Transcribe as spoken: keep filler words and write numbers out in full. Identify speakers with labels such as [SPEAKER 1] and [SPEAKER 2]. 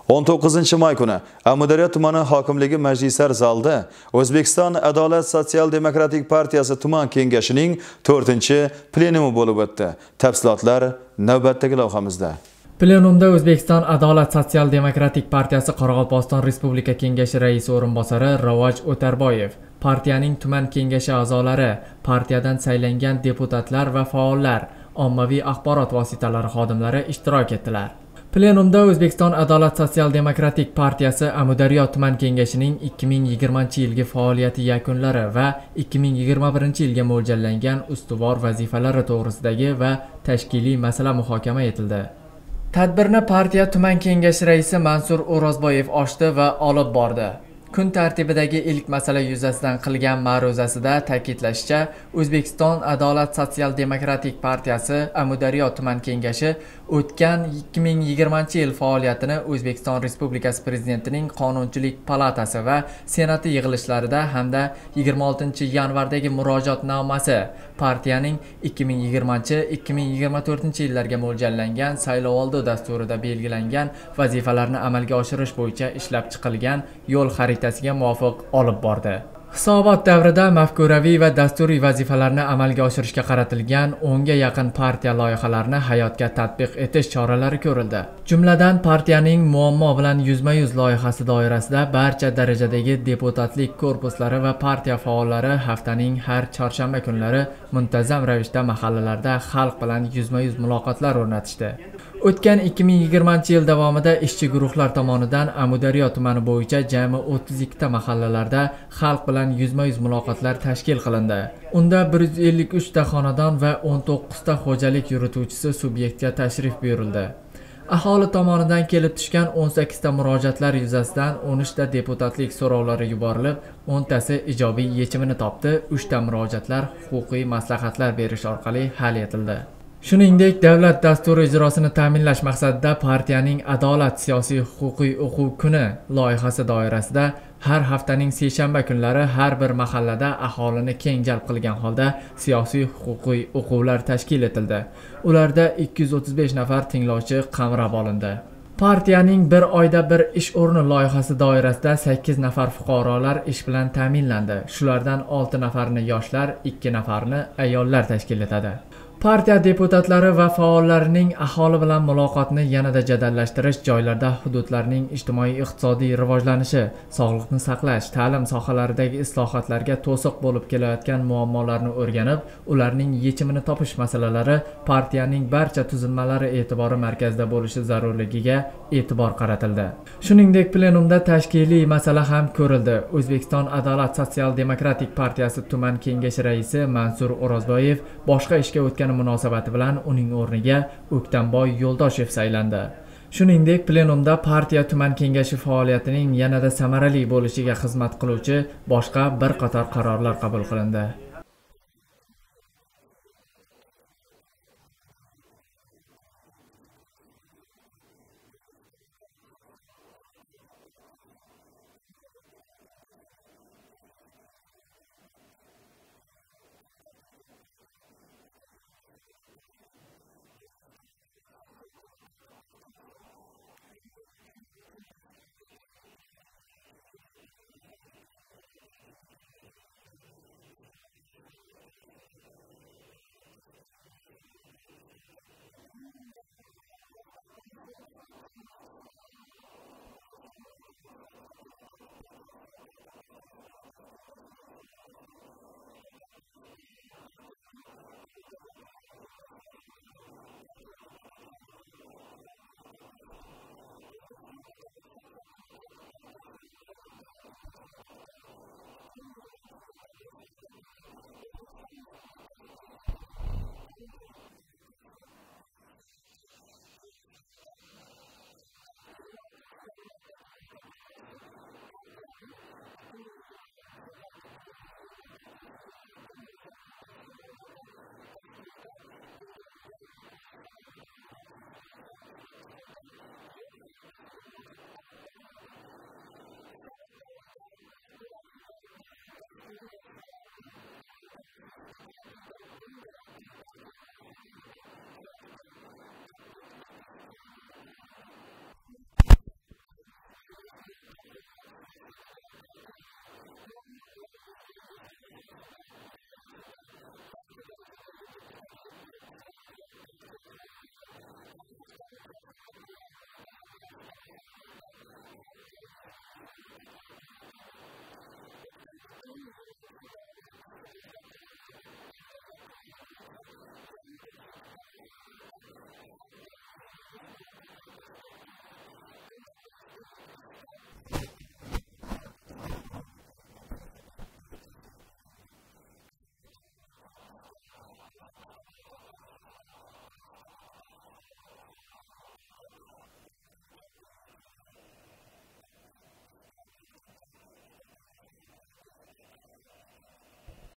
[SPEAKER 1] o'n to'qqizinchi may kuni Amudaryo tumani hokimligi majlislar zalida O'zbekiston Adolat Sotsial Demokratik partiyasi tuman kengashining to'rtinchi plenumi bo'lib o'tdi. Tafsilotlar navbatdagi lavhamizda.
[SPEAKER 2] Plenumda O'zbekiston Adolat Sotsial Demokratik partiyasi Qoraqalpog'iston Respublika kengashi raisi o'rinbosari Ravoj O'tarboyev, partiyaning tuman kengashi a'zolari, partiyadan saylangan deputatlar va faollar, ommaviy axborot vositalari xodimlari ishtirok etdilar. Plenumda O'zbekiston Adolat Sotsial Demokratik partiyasi Amudaryo tuman kengashining ikki ming yigirmanchi yilgi faoliyati yakunlari va ikki ming yigirma birinchi yilga mo'ljallangan ustuvor vazifalari to'g'risidagi va tashkiliy masala muhokama etildi. Tadbirni partiya tuman kengashi raisi Mansur O'rozboyev ochdi va olib bordi. Kun tartibidagi ilk masala yuzasidan qilgan ma'ruzasida ta'kidlashicha, O'zbekiston Adolat Sotsial Demokratik partiyasi Amudaryo tuman kengashi o'tgan ikki ming yigirmanchi yil faoliyatini O'zbekiston Respublikasi Prezidentining Qonunchilik palatasi va Senati yig'ilishlarida hamda yigirma oltinchi yanvardagi murojaatnomasi partiyaning ikki ming yigirmanchi ikki ming yigirma to'rtinchi yillarga mo'ljallangan saylovoldi dasturida belgilangan vazifalarni amalga oshirish bo'yicha ishlab chiqilgan yo'l xaritasiga muvofiq olib bordi. Hisobot davrida mafkuraviy va dasturiy vazifalarni amalga oshirishga qaratilgan o'nga yaqin partiya loyihalarini hayotga tatbiq etish choralari ko'rildi. Jumladan, partiyaning muammo bilan yuzma-yuz loyihasi doirasida barcha darajadagi deputatlik korpuslari va partiya faollari haftaning har chorshanba kunlari muntazam ravishda mahallalarda xalq bilan yuzma-yuz muloqotlar o'rnatishdi. O'tgan ikki ming yigirmanchi yil davomida ishchi guruhlar tomonidan Amudaryo tumani bo'yicha jami o'ttiz ikkita mahallalarda xalq bilan yuzma-yuz muloqotlar tashkil qilindi. Unda bir yuz ellik uch ta xonadon va o'n to'qqizta xo'jalik yurituvchisi subyektga tashrif buyurildi. Aholi tomonidan kelib tushgan o'n sakkizta murojaatlar yuzasidan o'n uchta deputatlik so'rovlari yuborilib, o'ntasi ijobiy yechimini topdi, uchta murojaatlar huquqiy maslahatlar berish orqali hal etildi. Shuningdek, davlat dasturi ijrosini ta'minlash maqsadida partiyaning Adolat siyosiy huquqiy o'quv kuni loyihasi doirasida har haftaning seshanba kunlari har bir mahallada aholini keng jalb qilgan holda siyosiy huquqiy o'quvlar tashkil etildi. Ularda ikki yuz o'ttiz besh nafar tinglovchi qamrab olindi. Partiyaning bir oyda bir ish o'rni loyihasi doirasida sakkiz nafar fuqarolar ish bilan ta'minlandi. Shulardan olti nafarini yoshlar, ikki nafarini ayollar tashkil etadi. Partiya deputatlari va faollarining aholi bilan muloqotni yanada jadallashtirish, joylarda hududlarning ijtimoiy-iqtisodiy rivojlanishi, sog'liqni saqlash, ta'lim sohalaridagi islohotlarga to'siq bo'lib kelayotgan muammolarni o'rganib, ularning yechimini topish masalalari partiyaning barcha tuzilmalari e'tibori markazida bo'lishi zarurligiga e'tibor qaratildi. Shuningdek, plenumda tashkiliy masala ham ko'rildi. O'zbekiston Adolat Sotsial Demokratik partiyasi tuman kengashi raisi Mansur O'rozboyev boshqa ishga o'tgan munosabati bilan uning o'rniga O'ktamboy Yo'ldoshev saylandi. Shuningdek, plenumda partiya tuman kengashi faoliyatining yanada samarali bo'lishiga xizmat qiluvchi boshqa bir qator qarorlar qabul qilindi.